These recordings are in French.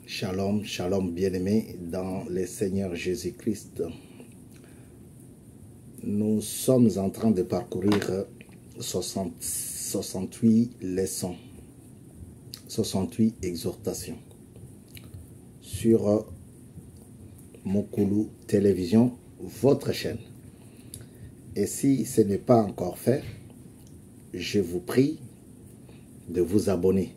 Shalom, shalom bien-aimés dans le Seigneur Jésus-Christ. Nous sommes en train de parcourir 68 leçons, 68 exhortations sur Mukulu Télévision, votre chaîne. Et si ce n'est pas encore fait, je vous prie de vous abonner,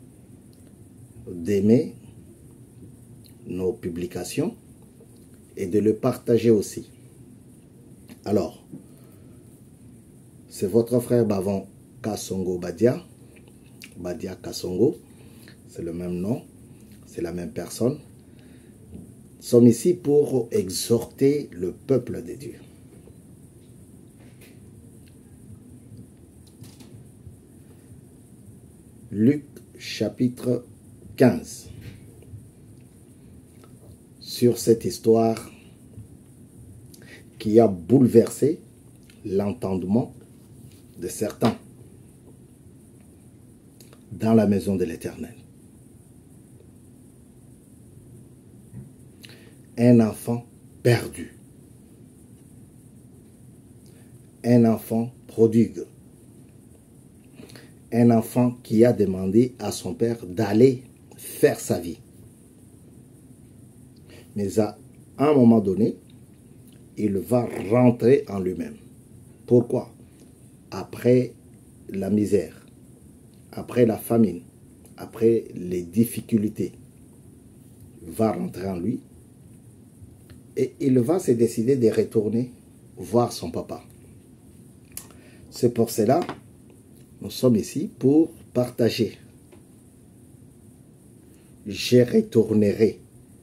d'aimer nos publications et de le partager aussi. Alors, c'est votre frère Bavon Kasongo Badia, Badia Kasongo, c'est le même nom, c'est la même personne. Nous sommes ici pour exhorter le peuple de Dieu. Luc chapitre 15. Sur cette histoire qui a bouleversé l'entendement de certains dans la maison de l'Éternel. Un enfant perdu, un enfant prodigue, un enfant qui a demandé à son père d'aller faire sa vie. Mais à un moment donné, il va rentrer en lui-même. Pourquoi? Après la misère, après la famine, après les difficultés, il va rentrer en lui et il va se décider de retourner voir son papa. C'est pour cela que nous sommes ici pour partager. Je retournerai.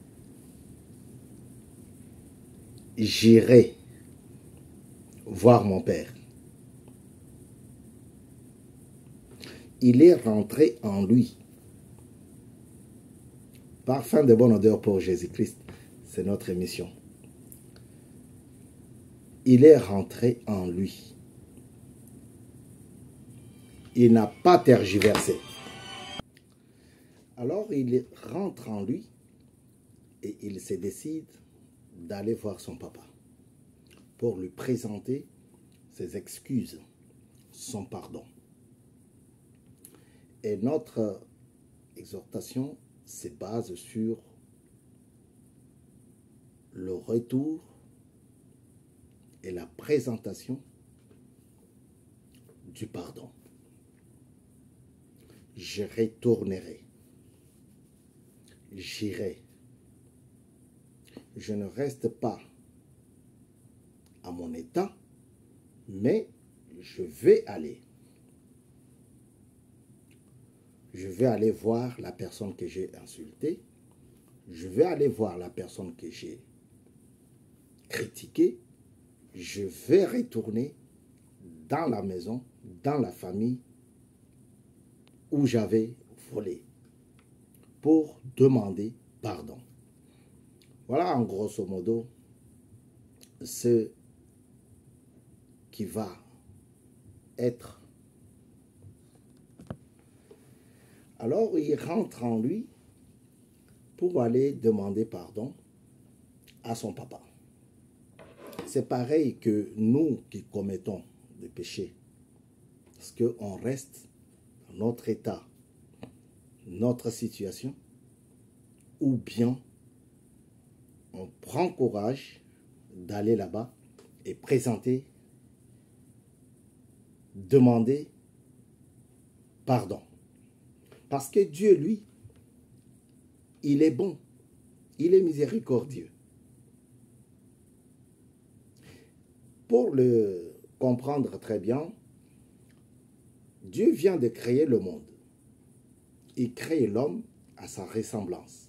J'irai voir mon père. Il est rentré en lui. Parfum de bonne odeur pour Jésus-Christ, c'est notre mission. Il est rentré en lui. Il n'a pas tergiversé. Alors il rentre en lui et il se décide d'aller voir son papa pour lui présenter ses excuses, son pardon. Et notre exhortation se base sur le retour et la présentation du pardon. Je retournerai, j'irai. Je ne reste pas à mon état, mais je vais aller. Je vais aller voir la personne que j'ai insultée. Je vais aller voir la personne que j'ai critiquée. Je vais retourner dans la maison, dans la famille où j'avais volé pour demander pardon. Voilà en grosso modo ce qui va être. Alors il rentre en lui pour aller demander pardon à son papa. C'est pareil que nous qui commettons des péchés. Parce qu'on reste dans notre état, notre situation, ou bien on prend courage d'aller là-bas et présenter, demander pardon. Parce que Dieu, lui, il est bon, il est miséricordieux. Pour le comprendre très bien, Dieu vient de créer le monde. Il crée l'homme à sa ressemblance.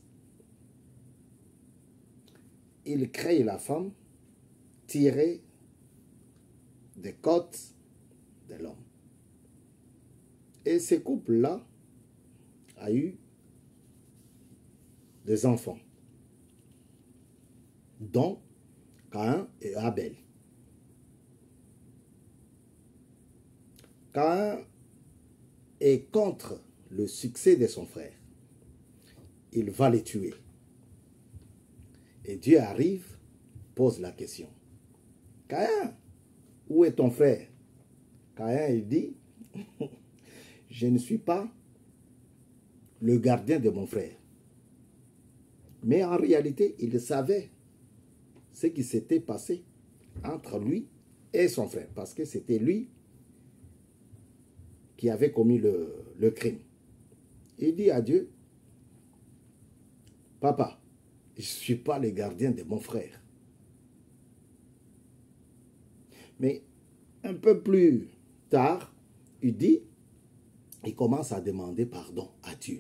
Il crée la femme tirée des côtes de l'homme. Et ce couple-là a eu des enfants, dont Caïn et Abel. Caïn est contre le succès de son frère. il va les tuer. Et Dieu arrive, pose la question. Caïn, où est ton frère? Caïn, il dit, je ne suis pas le gardien de mon frère. Mais en réalité, il savait ce qui s'était passé entre lui et son frère. Parce que c'était lui qui avait commis le crime. Il dit à Dieu, papa, je ne suis pas le gardien de mon frère. Mais un peu plus tard, il commence à demander pardon à Dieu.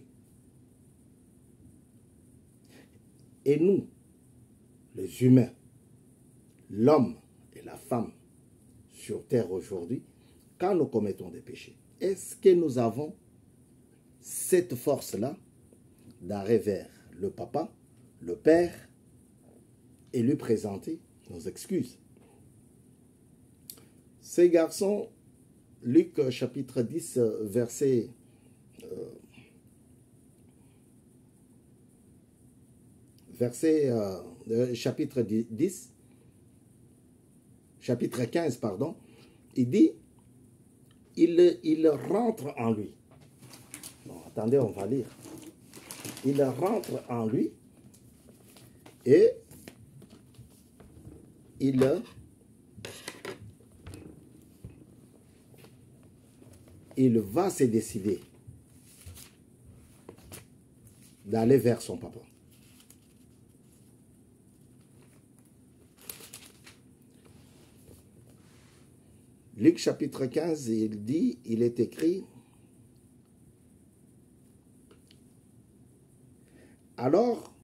Et nous, les humains, l'homme et la femme sur terre aujourd'hui, quand nous commettons des péchés, est-ce que nous avons cette force-là d'aller vers le papa, le père, et lui présenter nos excuses? Ces garçons, Luc chapitre 10, chapitre 10, chapitre 15, pardon, il dit, il rentre en lui. Bon, attendez, on va lire. Il rentre en lui et il va se décider d'aller vers son papa. Luc chapitre 15, il dit, il est écrit, alors